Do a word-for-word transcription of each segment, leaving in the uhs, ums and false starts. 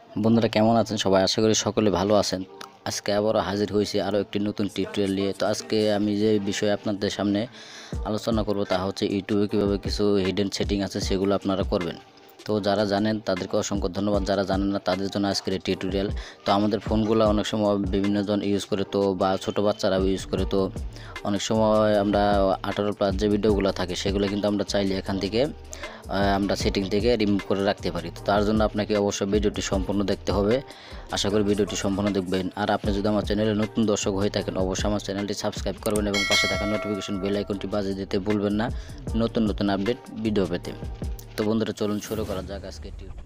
বন্ধুরা কেমন আছেন সবাই? আশা করি সকলে ভালো আছেন। আজকে আবারও হাজির হয়েছি আরও একটি নতুন টিউটোরিয়াল নিয়ে। তো আজকে আমি যে বিষয়ে আপনাদের সামনে আলোচনা করব তা হচ্ছে ইউটিউবে কীভাবে কিছু হিডেন সেটিং আছে সেগুলো আপনারা করবেন। তো যারা জানেন তাদেরকে অসংখ্য ধন্যবাদ, যারা জানেন না তাদের জন্য আজকের এই টিউটোরিয়াল। তো আমাদের ফোনগুলো অনেক সময় বিভিন্নজন ইউজ করে, তো বা ছোটো বাচ্চারাও ইউজ করে। তো অনেক সময় আমরা আঠারো প্লাস যে ভিডিওগুলো থাকে সেগুলো কিন্তু আমরা চাইলে এখান থেকে আমরা সেটিং থেকে রিমুভ করে রাখতে পারি। তো তার জন্য আপনাকে অবশ্যই ভিডিওটি সম্পূর্ণ দেখতে হবে। আশা করি ভিডিওটি সম্পূর্ণ দেখবেন। আর আপনি যদি আমার চ্যানেলে নতুন দর্শক হয়ে থাকেন অবশ্যই আমার চ্যানেলটি সাবস্ক্রাইব করবেন এবং পাশে থাকা নোটিফিকেশন বেল আইকনটি বাজিয়ে দিতে ভুলবেন না নতুন নতুন আপডেট ভিডিও পেতে। তো বন্ধুরা চলুন শুরু করা যাক আজকে টিউটোরিয়াল।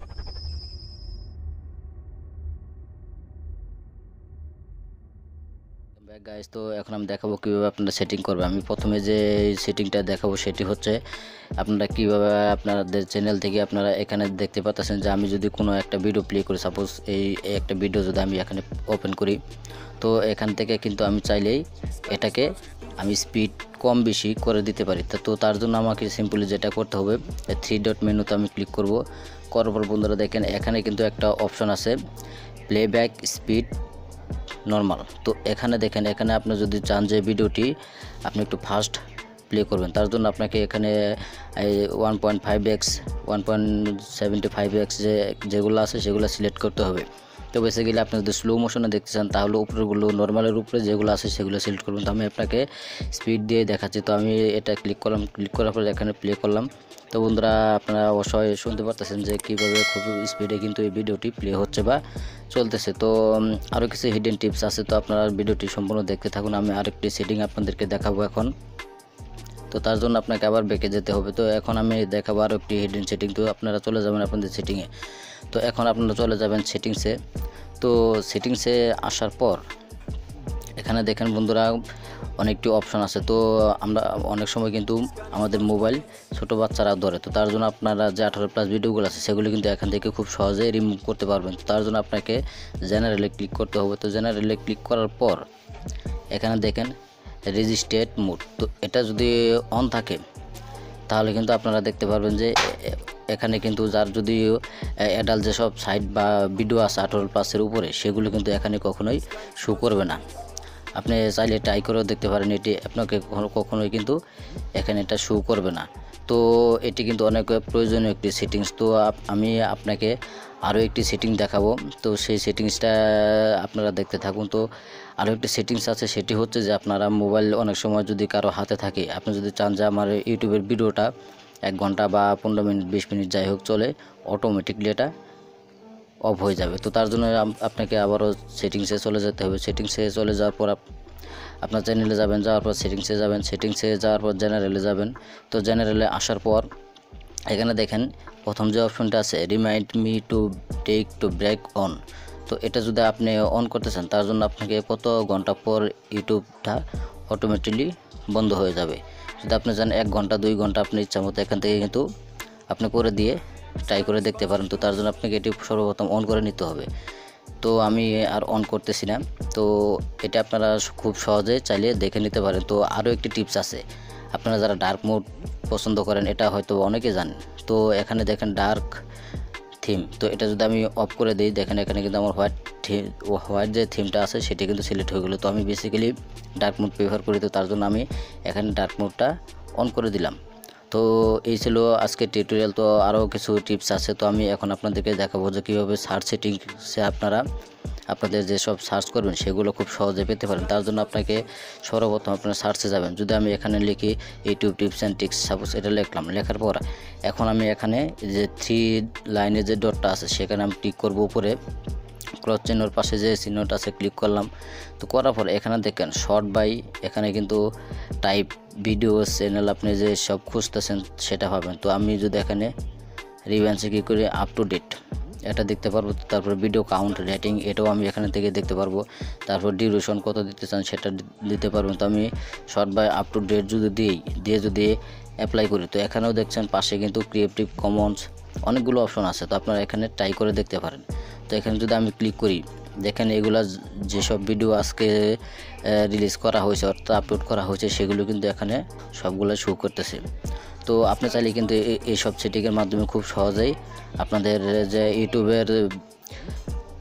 গাইস, তো এখন আমি দেখাবো কীভাবে আপনারা সেটিং করবে। আমি প্রথমে যে সেটিংটা দেখাবো সেটি হচ্ছে আপনারা কীভাবে আপনাদের চ্যানেল থেকে আপনারা এখানে দেখতে পাচ্ছেন যে আমি যদি কোনো একটা ভিডিও প্লে করি, সাপোজ এই একটা ভিডিও যদি আমি এখানে ওপেন করি, তো এখান থেকে কিন্তু আমি চাইলেই এটাকে আমি স্পিড কম বেশি করে দিতে পারি। তো তার জন্য আমাকে সিম্পলি যেটা করতে হবে, থ্রি ডট মেনুতে আমি ক্লিক করব। করার পর বন্ধুরা দেখেন এখানে কিন্তু একটা অপশন আছে প্লেব্যাক স্পিড নর্মাল। তো এখানে দেখেন, এখানে আপনি যদি চান যে ভিডিওটি আপনি একটু ফাস্ট প্লে করবেন, তার জন্য আপনাকে এখানে one point five X one point seventy five X যে যেগুলো আছে সেগুলো সিলেক্ট করতে হবে। তো বেসিক্যালি আপনি যদি স্লো মোশনে দেখতে চান তাহলে উপরেগুলো নর্মালের উপরে যেগুলো আছে সেগুলো সিলেক্ট করবেন। তো আমি আপনাকে স্পিড দিয়ে দেখাচ্ছি। তো আমি এটা ক্লিক করলাম, ক্লিক করার পরে এখানে প্লে করলাম। তো বন্ধুরা আপনারা অবশ্যই শুনতে পারতেছেন যে কীভাবে খুব স্পিডে কিন্তু এই ভিডিওটি প্লে হচ্ছে বা চলতেছে। তো আরও কিছু হিডেন টিপস আছে, তো আপনারা ভিডিওটি সম্পূর্ণ দেখতে থাকুন। আমি আরেকটি সেটিং আপনাদেরকে দেখাবো এখন। তো তার জন্য আপনাকে আবার ব্যাকে যেতে হবে। তো এখন আমি দেখাবো আরও একটি হিডেন সেটিং। তো আপনারা চলে যাবেন আপনাদের সেটিংয়ে। তো এখন আপনারা চলে যাবেন সেটিংসে। তো সেটিংসে আসার পর এখানে দেখেন বন্ধুরা অনেকটি অপশন আছে। তো আমরা অনেক সময় কিন্তু আমাদের মোবাইল ছোট বাচ্চারা ধরে, তো তার জন্য আপনারা যে আঠারো প্লাস ভিডিওগুলো আছে সেগুলো কিন্তু এখান থেকে খুব সহজে রিমুভ করতে পারবেন। তো তার জন্য আপনাকে জেনারেলে ক্লিক করতে হবে। তো জেনারেলে ক্লিক করার পর এখানে দেখেন রেজিস্ট্রেট মোড, তো এটা যদি অন থাকে তাহলে কিন্তু আপনারা দেখতে পারবেন যে এখানে কিন্তু যার যদি অ্যাডাল্ট যেসব সাইট বা ভিডিও আছে আঠারো প্লাসের উপরে সেগুলো কিন্তু এখানে কখনোই শো করবে না। আপনি চাইলে ট্রাই করেও দেখতে পারেন, এটি আপনাকে কখনোই কিন্তু এখানে এটা শো করবে না। তো এটি কিন্তু অনেক প্রয়োজনীয় একটি সেটিংস। তো আমি আপনাকে আরও একটি সেটিং দেখাবো। তো সেই সেটিংসটা আপনারা দেখতে থাকুন। তো আরও একটি সেটিংস আছে, সেটি হচ্ছে যে আপনারা মোবাইল অনেক সময় যদি কারো হাতে থাকে, আপনি যদি চান যে আমার ইউটিউবের ভিডিওটা এক ঘন্টা বা পনেরো মিনিট বিশ মিনিট যাই হোক চলে, অটোমেটিকলি এটা অফ হয়ে যাবে। তো তার জন্য আপনাকে আবারও সেটিংসে চলে যেতে হবে। সেটিংসে চলে যাওয়ার পর আপনার চ্যানেলে যাবেন, যাওয়ার পর সেটিংসে যাবেন, সেটিংসে যাওয়ার পর জেনারেলে যাবেন। তো জেনারেলে আসার পর এখানে দেখেন প্রথম যে অপশনটা আছে remind me to take to break on, তো এটা যদি আপনি অন করতে চান তার জন্য আপনাকে কত ঘন্টা পর ইউটিউবটা অটোমেটিকলি বন্ধ হয়ে যাবে। যদি আপনি চান এক ঘন্টা দুই ঘন্টা আপনি ইচ্ছা মতো এখান থেকে কিন্তু আপনি করে দিয়ে ট্রাই করে দেখতে পারেন। তো তার জন্য আপনাকে এটি সর্বপ্রথম অন করে নিতে হবে। তো আমি আর অন করতেছি না। তো এটা আপনারা খুব সহজে চাইলে দেখে নিতে পারেন। তো আরও একটি টিপস আছে, আপনারা যারা ডার্ক মোড পছন্দ করেন এটা হয়তো অনেকে জানেন। তো এখানে দেখেন ডার্ক থিম, তো এটা যদি আমি অফ করে দিই দেখেন এখানে কিন্তু আমার হোয়াইট হোয়াইট যে থিমটা আছে সেটি কিন্তু সিলেক্ট হয়ে গেলো। তো আমি বেসিক্যালি ডার্ক মোড প্রেফার করি, তো তার জন্য আমি এখানে ডার্ক মোডটা অন করে দিলাম। তো এই ছিল আজকের টিউটোরিয়াল। তো আরও কিছু টিপস আছে, তো আমি এখন আপনাদেরকে দেখাবো যে কীভাবে সার্চ সেটিংসে আপনারা আপনাদের যেসব সার্চ করবেন সেগুলো খুব সহজে পেতে পারেন। তার জন্য আপনাকে সর্বপ্রথম আপনারা সার্চে যাবেন। যদি আমি এখানে লিখি YouTube tips and tricks, suppose এটা লিখলাম, লেখার পর এখন আমি এখানে যে থ্রি লাইনে যে ডটটা আছে সেখানে আমি ক্লিক করব, উপরে ক্রস চিহ্নর পাশে যে চিহ্নটা আছে ক্লিক করলাম। তো করার পর এখানে দেখেন শর্ট বাই, এখানে কিন্তু টাইপ ভিডিও চ্যানেল আপনি যে সব খুঁজতেছেন সেটা পাবেন। তো আমি যদি এখানে রিভ্যান্সে কী করে আপ টু ডেট এটা দেখতে পারবো। তারপর ভিডিও কাউন্ট রেটিং এটাও আমি এখানে থেকে দেখতে পারবো। তারপর ডিউরেশন কত দিতে চান সেটা দিতে পারবেন। তো আমি sort by up to date যদি দিই, দিয়ে যদি অ্যাপ্লাই করি, তো এখানেও দেখছেন পাশে কিন্তু ক্রিয়েটিভ কমন্স অনেকগুলো অপশন আছে। তো আপনারা এখানে ট্রাই করে দেখতে পারেন। তো এখানে যদি আমি ক্লিক করি দেখেন এগুলা যেসব ভিডিও আজকে রিলিজ করা হয়েছে অর্থাৎ আপলোড করা হয়েছে সেগুলো কিন্তু এখানে সবগুলো শো করতেছে। তো আপনি চাইলে কিন্তু এইসব সেটিংয়ের মাধ্যমে খুব সহজেই আপনাদের যে ইউটিউবের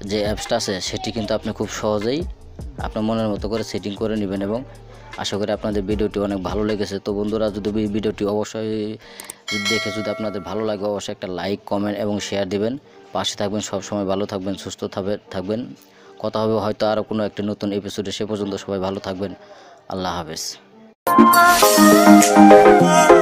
যে অ্যাপসটা আছে সেটি কিন্তু আপনি খুব সহজেই আপনার মনের মতো করে সেটিং করে নেবেন। এবং আশা করি আপনাদের ভিডিওটি অনেক ভালো লেগেছে। তো বন্ধুরা, যদি ভিডিওটি অবশ্যই দেখে যদি আপনাদের ভালো লাগে অবশ্যই একটা লাইক, কমেন্ট এবং শেয়ার দিবেন। পাশে থাকবেন, সব সময় ভালো থাকবেন, সুস্থ থাকবেন। কথা হবে হয়তো আরও কোনো একটা নতুন এপিসোডে। সে পর্যন্ত সবাই ভালো থাকবেন। আল্লাহ হাফেজ।